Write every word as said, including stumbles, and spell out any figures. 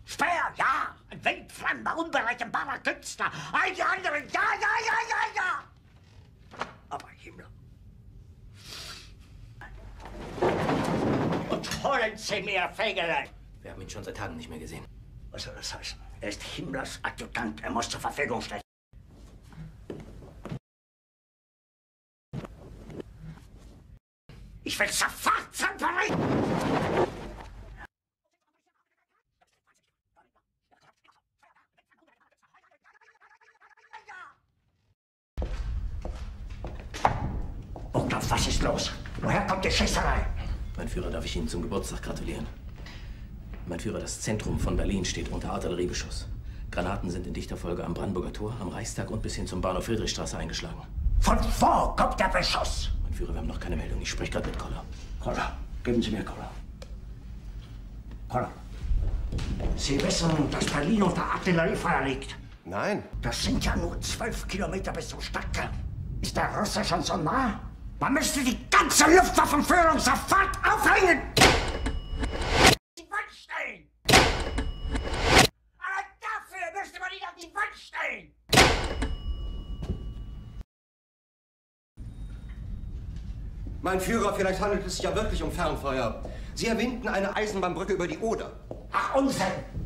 Speer, ja. Ein wildfremder, unberechenbarer Künstler. All die anderen, ja, ja, ja, ja, ja. Aber Himmler. Und holen Sie mir Fegelein. Wir haben ihn schon seit Tagen nicht mehr gesehen. Was soll das heißen? Er ist Himmlers Adjutant. Er muss zur Verfügung stehen. Ich will sofort zum Parody! Burgdorf, was ist los? Woher kommt die Schießerei? Mein Führer, darf ich Ihnen zum Geburtstag gratulieren? Mein Führer, das Zentrum von Berlin steht unter Artilleriebeschuss. Granaten sind in dichter Folge am Brandenburger Tor, am Reichstag und bis hin zum Bahnhof Friedrichstraße eingeschlagen. Von wo kommt der Beschuss? Mein Führer, wir haben noch keine Meldung. Ich spreche gerade mit Koller. Koller, geben Sie mir Koller. Koller. Sie wissen, dass Berlin unter Artilleriefeuer liegt? Nein. Das sind ja nur zwölf Kilometer bis zum Stadtkern. Ist der Russe schon so nah? Man müsste die ganze Luftwaffenführung sofort aufhängen! Die Wand stellen! Aber dafür müsste man ihn auf die Wand stellen! Mein Führer, vielleicht handelt es sich ja wirklich um Fernfeuer. Sie erwähnten eine Eisenbahnbrücke über die Oder. Ach, Unsinn!